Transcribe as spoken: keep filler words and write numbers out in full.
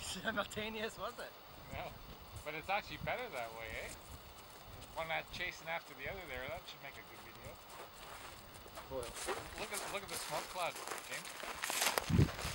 simultaneous, was it? No, but it's actually better that way, eh? One not chasing after the other there. That should make a good video. Boy. Look at look at the smoke cloud, James.